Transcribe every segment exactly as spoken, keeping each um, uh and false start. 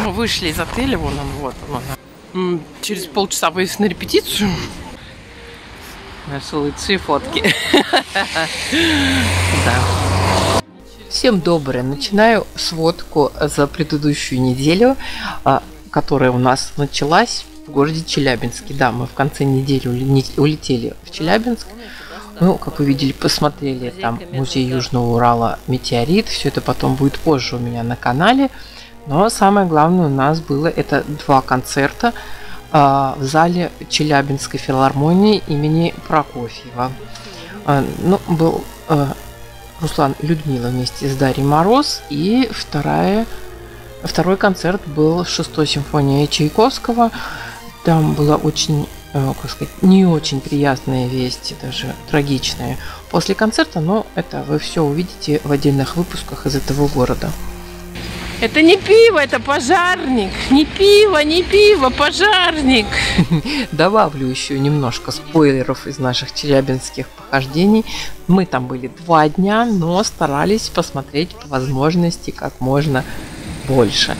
Мы вышли из отеля, вон он, вот он. Через полчаса поедем на репетицию. Наши лучшие фотки. Да. Всем доброе. Начинаю сводку за предыдущую неделю, которая у нас началась в городе Челябинске. Да, мы в конце недели улетели в Челябинск. Ну, как вы видели, посмотрели там музей Южного Урала, метеорит. Все это потом будет позже у меня на канале. Но самое главное у нас было это два концерта в зале Челябинской филармонии имени Прокофьева. Ну, был Руслан и Людмила вместе с Дарьей Мороз. И вторая, второй концерт был шестой симфонией Чайковского. Там была очень, как сказать, не очень приятная весть, даже трагичная после концерта, но это вы все увидите в отдельных выпусках из этого города. Это не пиво, это пожарник. Не пиво, не пиво, пожарник. Добавлю еще немножко спойлеров из наших челябинских похождений. Мы там были два дня, но старались посмотреть по возможности как можно больше.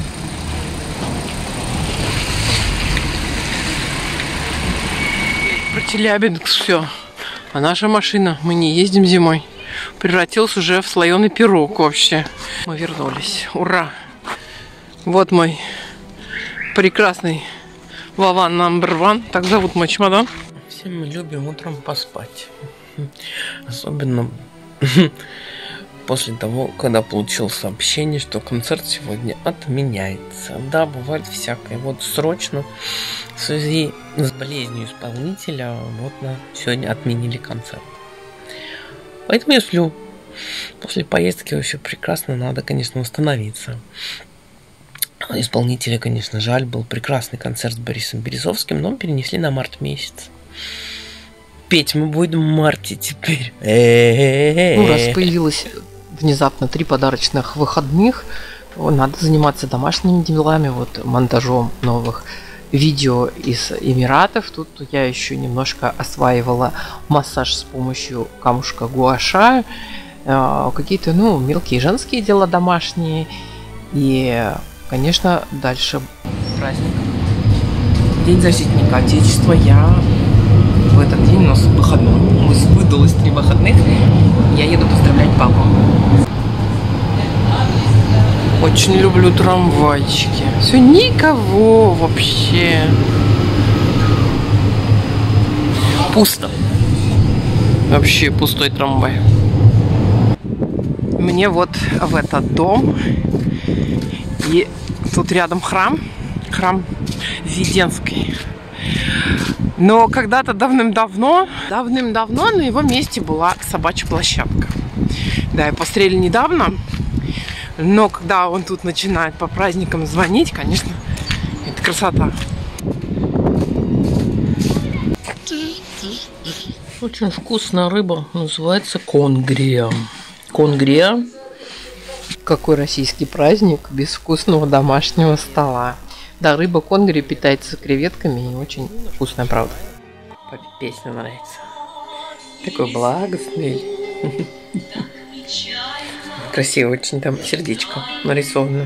Про Челябинск все. А наша машина, мы не ездим зимой, превратился уже в слоеный пирог вообще. Мы вернулись. Ура! Вот мой прекрасный Вован номер один. Так зовут мой чемодан. Все мы любим утром поспать. Особенно после того, когда получил сообщение, что концерт сегодня отменяется. Да, бывает всякое. Вот срочно в связи с болезнью исполнителя вот на сегодня отменили концерт. Поэтому я сплю. После поездки вообще прекрасно, надо, конечно, восстановиться. Исполнителя, конечно, жаль, был прекрасный концерт с Борисом Березовским, но перенесли на март месяц. Петь мы будем в марте теперь. Ну, раз появилось внезапно три подарочных выходных, надо заниматься домашними делами, вот монтажом новых видео из Эмиратов. Тут я еще немножко осваивала массаж с помощью камушка гуаша, какие-то, ну, мелкие женские дела домашние. И, конечно, дальше праздник. День защитника Отечества. Я в этот день, у нас выходной, выдалось три выходных. Я еду поздравлять папу. Очень люблю трамвайчики. Все, никого вообще. Пусто. Вообще пустой трамвай. Мне вот в этот дом. И тут рядом храм. Храм Введенский. Но когда-то давным-давно, давным-давно на его месте была собачья площадка. Да, и построили недавно. Но когда он тут начинает по праздникам звонить, конечно, это красота. Очень вкусная рыба, называется конгрия. Конгрия. Какой российский праздник без вкусного домашнего стола. Да, рыба конгрия питается креветками и очень вкусная, правда. Песня нравится. Такой благостный. Красиво очень, там сердечко нарисовано.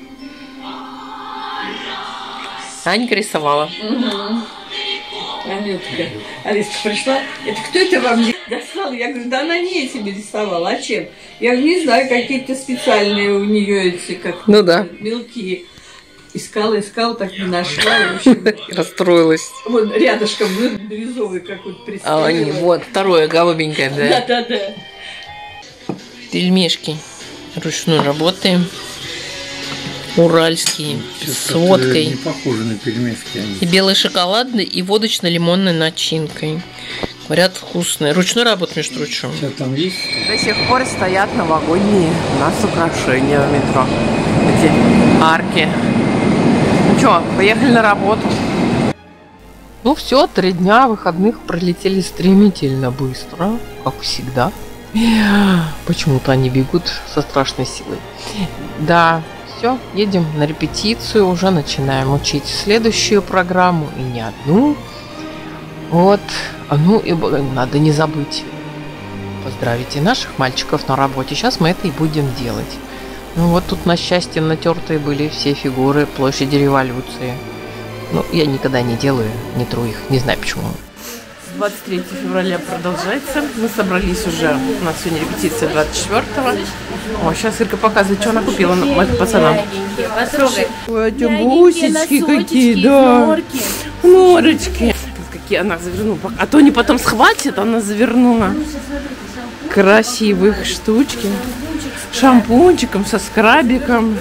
Анька рисовала. Угу. Анютка. Алиска пришла. Это кто это вам достал? Я говорю, да она не этими рисовала. А чем? Я говорю, не знаю, какие-то специальные у нее эти, как ну да, мелкие. Искала, искала, так не нашла. В общем, расстроилась. Вот рядышком бирюзовый какой-то представила. А они, вот, второе голубенькое, да? Да, да, да. Пельмешки ручной работы. Уральские, с водкой. Не похожи на пельмешки. И белый шоколадный, и водочно-лимонной начинкой. Говорят, вкусные. Ручной работы, между прочим. Что там есть? До сих пор стоят новогодние у нас украшения в метро. Эти арки. Ну что, поехали на работу. Ну все, три дня выходных пролетели стремительно быстро, как всегда. Почему-то они бегут со страшной силой. Да, все, едем на репетицию, уже начинаем учить следующую программу, и не одну. Вот, ну и надо не забыть поздравить и наших мальчиков на работе. Сейчас мы это и будем делать. Ну вот тут, на счастье, натертые были все фигуры площади Революции. Ну, я никогда не делаю, не тру их, не знаю почему. двадцать третьего февраля продолжается. Мы собрались уже. У нас сегодня репетиция двадцать четвёртого. О, сейчас Ирка показывает, что она купила пацанам. Ой, эти бусечки какие, да. Норочки. Какие она завернула. А то не потом схватит, она завернула. Красивых штучки. Шампунчиком, со скрабиком.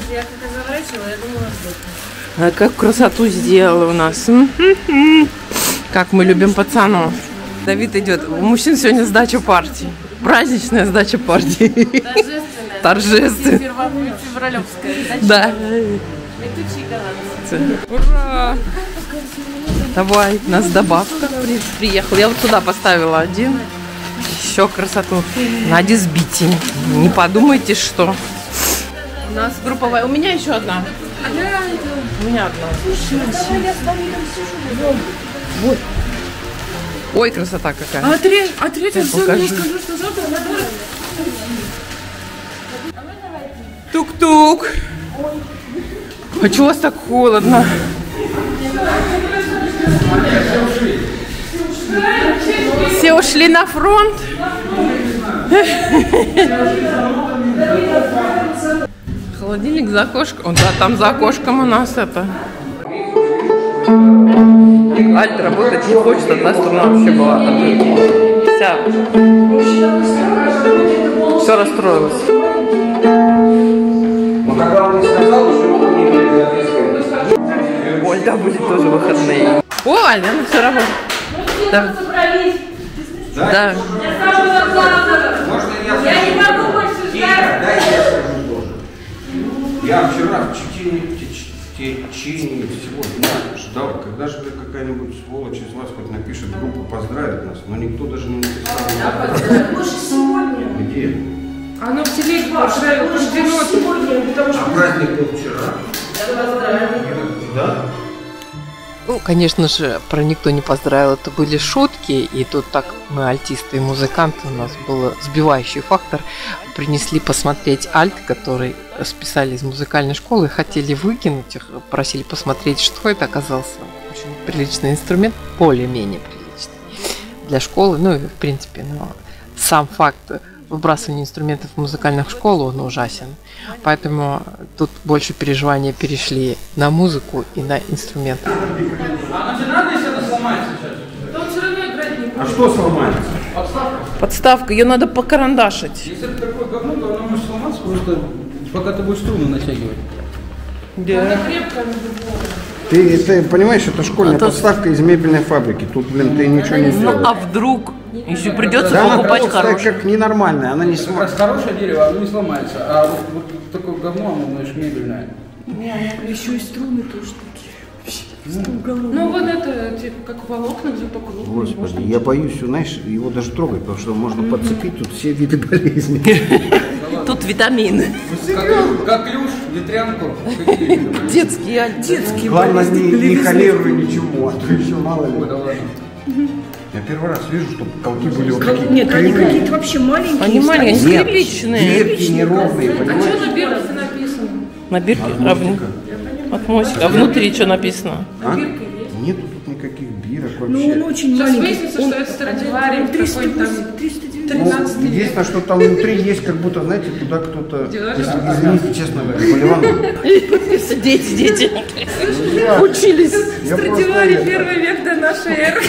А как красоту сделала у нас. Как мы любим пацанов. Давид идет. У мужчин сегодня сдача партии. Праздничная сдача партии. Торжественная. Торжественная. Февралевская. Да. Ура! Давай, у нас добавка приехала. Я вот сюда поставила один. Еще красоту. Надя сбитень. Не подумайте, что. У нас групповая. У меня еще одна. У меня одна. Вот. Ой, красота какая. А третья, а третья все мне скажу, что завтра надо. Тук-тук. А чего у вас так холодно? Все ушли на фронт. Холодильник за окошком. Да, там за окошком у нас это. Альт работать не хочет, одна струна вообще была. Вся. Все расстроилось. Оль, да, были тоже выходные. О, Альна, ну все работает. Да. Да. Я не могу больше ждать. Дай я скажу тоже. Я вчера в течение, в течение всего дня ждал, когда же какая-нибудь сволочь из вас хоть напишет группу, поздравит нас, но никто даже не написал. Больше сегодня. Где? Оно в телеге поздравило. А праздник был вчера. Да? Ну, конечно же, про никто не поздравил, это были шутки, и тут так мы, альтисты и музыканты, у нас был сбивающий фактор, принесли посмотреть альт, который списали из музыкальной школы, хотели выкинуть их, просили посмотреть, что это, оказался очень приличный инструмент, более-менее приличный для школы, ну и в принципе, но сам факт выбрасывания инструментов в музыкальных школ, он ужасен. Поэтому тут больше переживания перешли на музыку и на инструменты. А надо, если это сломается сейчас? Он все равно играть не будет. А что сломается? Подставка. Подставка, ее надо покарандашить. Если это такое говно, то оно может сломаться, просто пока ты будешь струны натягивать. Да. Ты, ты понимаешь, это школьная а подставка то... из мебельной фабрики. Тут, блин, ты ничего не сделаешь. Ну а вдруг? Еще придется да, покупать она хорошее. Как ненормальная, она не сломается. Хорошее дерево, оно не сломается. А вот, вот такое говно, оно, знаешь, мебельное. Еще и струны тоже такие. Ну вот это, типа, как волокна, где по кругу. Господи, я боюсь, знаешь, его даже трогать, потому что можно подцепить тут все виды болезней. Тут витамины. Как клюш, ветрянку. Детские, альт. Детские. Главное, не холеру ничего, а то еще мало ли. Я первый раз вижу, что колки были вот такие. Нет, они какие-то вообще маленькие. Они маленькие, скрипичные. Крепкие, неровные, понимаешь? А что на бирке написано? На бирке? От мостика. А внутри что написано? А? Нету тут никаких бирок вообще. Ну он очень Сейчас маленький. выяснится, что это Страдивари триста девяносто. Ну, единственное, что там внутри есть, как будто, знаете, туда кто-то, извините, честно, поливанул. Дети, дети. Учились. Страдивари первый век до нашей эры.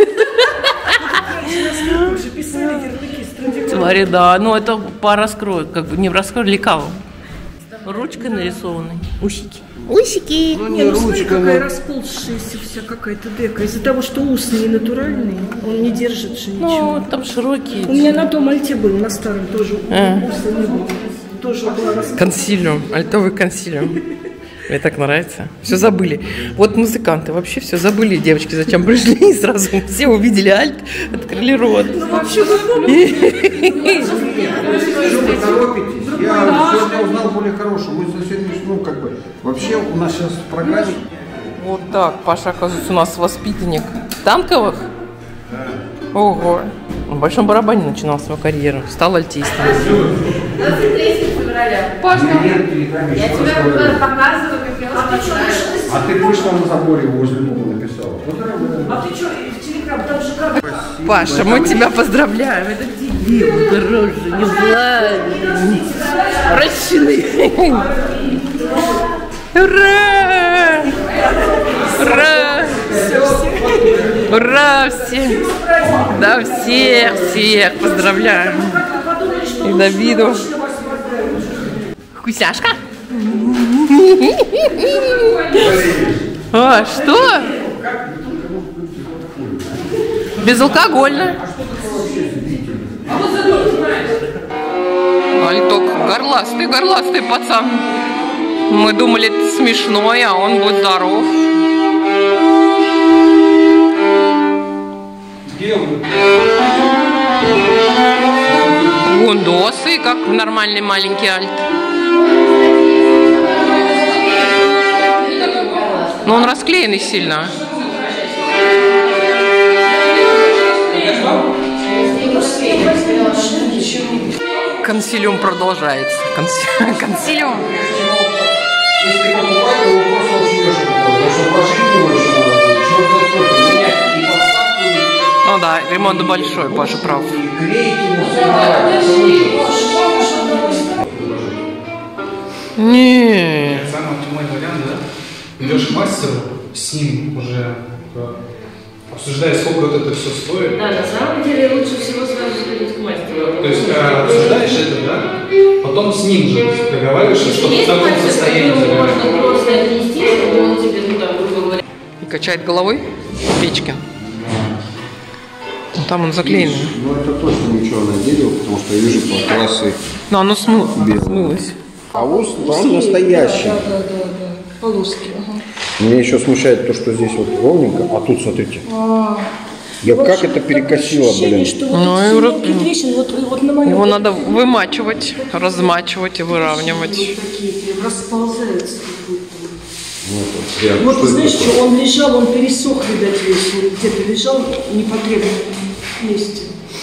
Уже писали ярлыки Страдивари. Страдивари, да. Ну это по раскрою, как бы не в раскрою, лекалом. Ручкой нарисованы. Усики. Усики. Ну, не, ну смотри, какая расползшаяся вся какая-то дека. Из-за того, что ус не натуральный, он не держит же ничего. Ну, там широкие. У меня на том альте был, на старом тоже. А. Уса не было. Тоже была расползшая. Консилиум, альтовый консилиум. Мне так нравится. Все забыли. Вот музыканты вообще все забыли, девочки, зачем пришли. И сразу все увидели альт, открыли рот. Ну вообще вы помните? Вы торопитесь. Я сегодня узнал более хорошего. Мы за сегодня, ну, как бы, вообще у нас сейчас в программе... Вот так, Паша, оказывается, у нас воспитанник танковых. Ого. Он в большом барабане начинал свою карьеру. Стал альтистом. двадцать третьего февраля Пашка, Нет, ты там еще раз говорю. показываю, как я вас. А ты вышла на заборе возле дома написала. А ты что, в Телеграм, там же как... Паша, мы тебя поздравляем. Это тебе, дороже, не Владимир. Прощены. Ура! Ура! Ура! Всем! Да, всех, всех поздравляем. И Давиду. Вкусяшка? А, что? Безалкогольно. Альток, горластый, горластый пацан. Мы думали, это смешной, а он будет здоров. Гундосы, как нормальный маленький альт. Но он расклеенный сильно. Консилиум продолжается. Конси... Консилиум. Если ты покупать, то его просто очень дешево покупать. Потому что вложить его еще надо. Черт за сколько. Менять и подставку. Ну да, ремонт большой, Паша прав. И клеить ему, собирать. Не. Самый оптимальный вариант, да? Идешь к мастеру, с ним уже обсуждая, сколько вот это все стоит. Да, на самом деле лучше всего сразу сходить к мастеру. То есть э, обсуждаешь это, да? Потом с ним же договариваешься, чтобы в таком состоянии забирать. Можно просто отнести, чтобы он тебе, ну там, грубо говоря. И качает головой Печкин. Ну, там он заклеенный. Ну это точно ничего на дерево, потому что я вижу по классы. Но оно смыл... смылось. А вот он настоящий. Да, да, да, да. Полоски. Ага. Меня еще смущает то, что здесь вот ровненько, а тут смотрите. А, Я в как общем, это такое перекосило, ощущение, блин. что вот Ну, эти и мелкие вот- трещины, вот, вот на моем... Его вот надо такие вымачивать, размачивать и выравнивать. такие прям расползаются. как будто. Ну, это прям, Вот, что ты это знаешь, такое? что он лежал, он пересох, видать, весь, он где-то лежал в непотребном месте.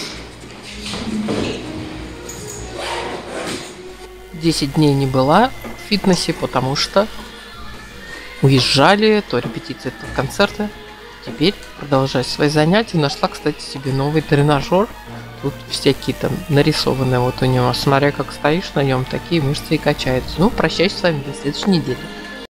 Десять дней не была в фитнесе, потому что уезжали, то репетиции, то концерты. Теперь продолжаю свои занятия. Нашла, кстати, себе новый тренажер. Тут всякие там нарисованные вот у него. Смотря как стоишь на нем, такие мышцы и качаются. Ну, прощаюсь с вами до следующей недели.